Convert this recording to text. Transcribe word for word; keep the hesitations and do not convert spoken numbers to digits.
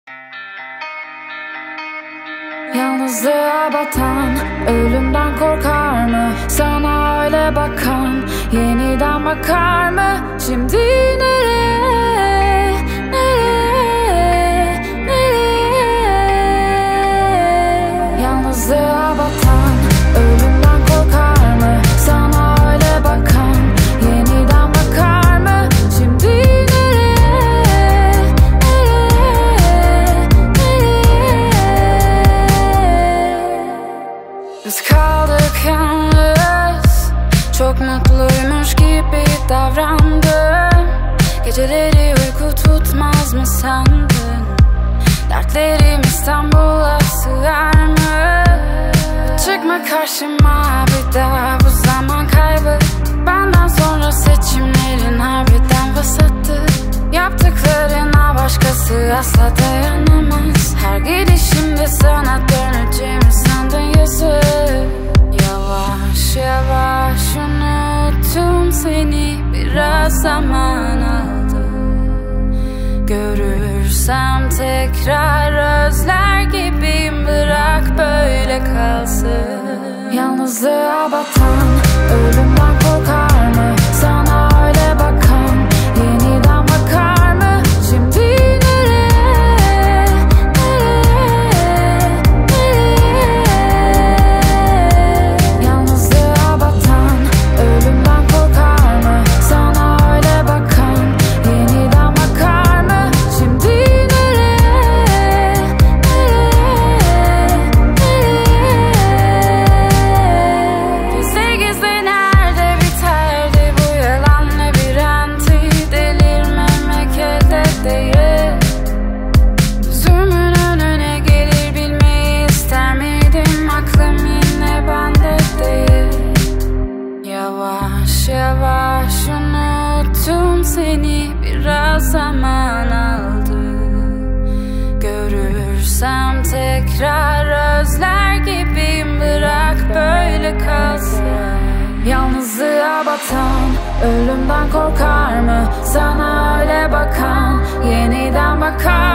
Yalnızlığa batan, ölümden korkar mı? Sana öyle bakan, yeniden bakar mı? Şimdi nereye, nereye, nereye? Yalnızlığa batan, ölümden korkar mı? Sana öyle bakan, yeniden bakar mı? Şimdi nereye, nereye, nereye? Biz kaldık yalnız, çok mutluymuş gibi davrandım. Geceleri uyku tutmaz mı sandın? Dertlerim İstanbul'a sığar mı? Çıkma karşıma bir daha, bu zaman kaybı. Benden sonra seçimlerin harbiden vasattı. Yaptıklarına başkası asla dayanamaz. Her gidişimde sana döneceğimi sandın yazık. Yavaş yavaş unuttum seni, biraz zaman aldı. Görürsem tekrar özler gibiyim, bırak böyle kalsın. Yalnızlığa batan, ölümden korkar mı? Sana öyle bakan, yeniden bakar mı? Şimdi nereye, nereye, nereye? Yalnızlığa batan, ölümden korkar mı? Sana öyle bakan, yeniden bakar mı? Şimdi nereye, nereye, nereye? Gizli gizli nerede biterdi bu yalan labirenti? Delirmemek elde değil. Gözümün önüne gelir bilmeyi ister miydim? Aklım yine bende değil. Yavaş yavaş unuttum seni, biraz zaman aldı. Görürsem tekrar özler gibiyim, bırak böyle kalsın. Yalnızlığa batan, ölümden korkar mı? Sana öyle bakan, yeniden bakar